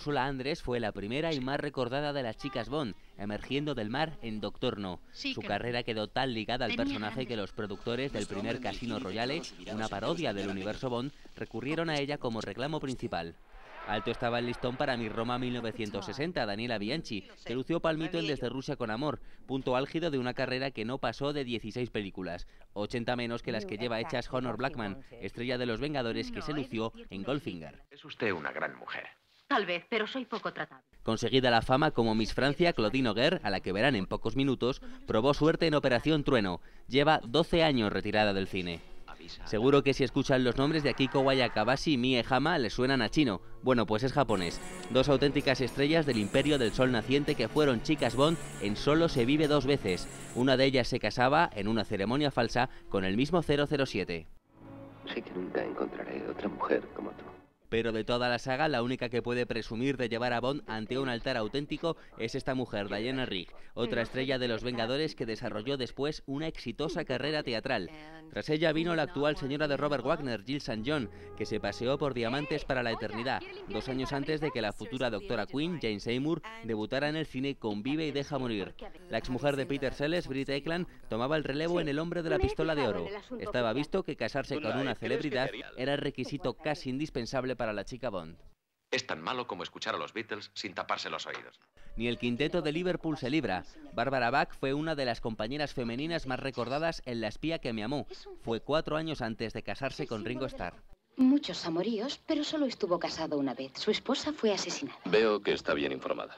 Ursula Andress fue la primera y más recordada de las chicas Bond, emergiendo del mar en Doctor No. Su carrera quedó tan ligada al personaje que los productores del primer Casino Royale, una parodia del universo Bond, recurrieron a ella como reclamo principal. Alto estaba el listón para Mi Roma 1960, Daniela Bianchi, que lució palmito en Desde Rusia con Amor, punto álgido de una carrera que no pasó de 16 películas, 80 menos que las que lleva hechas Honor Blackman, estrella de Los Vengadores que se lució en Goldfinger. Es usted una gran mujer. Tal vez, pero soy poco tratable. Conseguida la fama como Miss Francia, Claudine Auger, a la que verán en pocos minutos, probó suerte en Operación Trueno. Lleva 12 años retirada del cine. Seguro que si escuchan los nombres de Akiko Wayakabashi y Mie Hama les suenan a chino. Bueno, pues es japonés. Dos auténticas estrellas del imperio del sol naciente que fueron chicas Bond en Solo se vive dos veces. Una de ellas se casaba, en una ceremonia falsa, con el mismo 007. Sé que nunca encontraré otra mujer como tú. Pero de toda la saga, la única que puede presumir de llevar a Bond ante un altar auténtico es esta mujer, Diana Rigg, otra estrella de Los Vengadores que desarrolló después una exitosa carrera teatral. Tras ella vino la actual señora de Robert Wagner, Jill St. John, que se paseó por Diamantes para la eternidad, 2 años antes de que la futura doctora Quinn, Jane Seymour, debutara en el cine con Vive y deja morir. La exmujer de Peter Sellers, Britt Ekland, tomaba el relevo en El hombre de la pistola de oro. Estaba visto que casarse con una celebridad era el requisito casi indispensable para la chica Bond. Es tan malo como escuchar a los Beatles sin taparse los oídos. Ni el quinteto de Liverpool se libra. Barbara Bach fue una de las compañeras femeninas más recordadas en La espía que me amó. Fue 4 años antes de casarse con Ringo Starr. Muchos amoríos, pero solo estuvo casado una vez. Su esposa fue asesinada. Veo que está bien informada.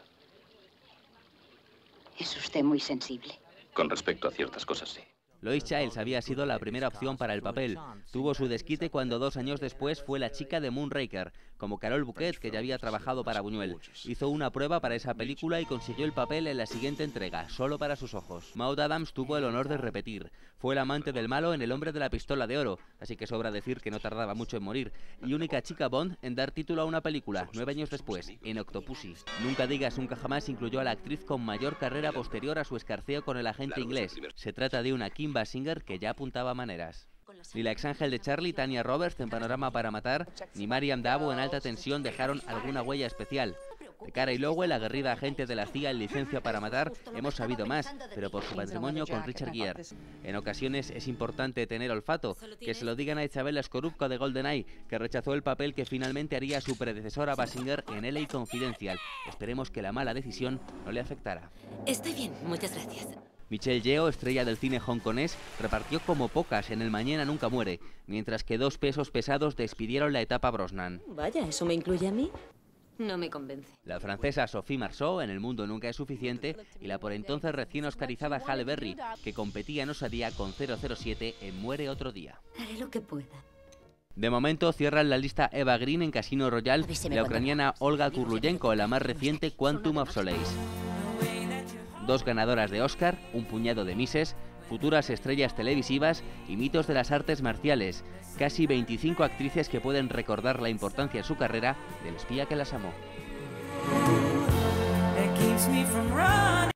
Es usted muy sensible. Con respecto a ciertas cosas, sí. Lois Chiles había sido la primera opción para el papel. Tuvo su desquite cuando 2 años después fue la chica de Moonraker, como Carol Bouquet, que ya había trabajado para Buñuel. Hizo una prueba para esa película y consiguió el papel en la siguiente entrega, Solo para sus ojos. Maud Adams tuvo el honor de repetir. Fue el amante del malo en El hombre de la pistola de oro, así que sobra decir que no tardaba mucho en morir. Y única chica Bond en dar título a una película, 9 años después, en Octopussy. Nunca digas nunca jamás incluyó a la actriz con mayor carrera posterior a su escarceo con el agente inglés. Se trata de una Kim Basinger que ya apuntaba maneras. Ni la ex ángel de Charlie, Tanya Roberts, en Panorama para matar, ni Mariam Dabo en Alta tensión dejaron alguna huella especial. De Carey Lowell, aguerrida agente de la CIA en Licencia para matar, hemos sabido más, pero por su matrimonio con Richard Gere. En ocasiones es importante tener olfato, que se lo digan a Isabella Scorupco de GoldenEye, que rechazó el papel que finalmente haría su predecesora Basinger en LA Confidential. Esperemos que la mala decisión no le afectara. Estoy bien, muchas gracias. Michelle Yeoh, estrella del cine hongkonés, repartió como pocas en El mañana nunca muere, mientras que 2 pesos pesados despidieron la etapa Brosnan. Vaya, ¿eso me incluye a mí? No me convence. La francesa Sophie Marceau, en El mundo nunca es suficiente, y la por entonces recién oscarizada Halle Berry, que competía en osadía con 007 en Muere otro día. Haré lo que pueda. De momento cierran la lista Eva Green en Casino Royale y la ucraniana Olga Kurluyenko en la más reciente Quantum of Solace. 2 ganadoras de Oscar, un puñado de Misses, futuras estrellas televisivas y mitos de las artes marciales. Casi 25 actrices que pueden recordar la importancia en su carrera del espía que las amó.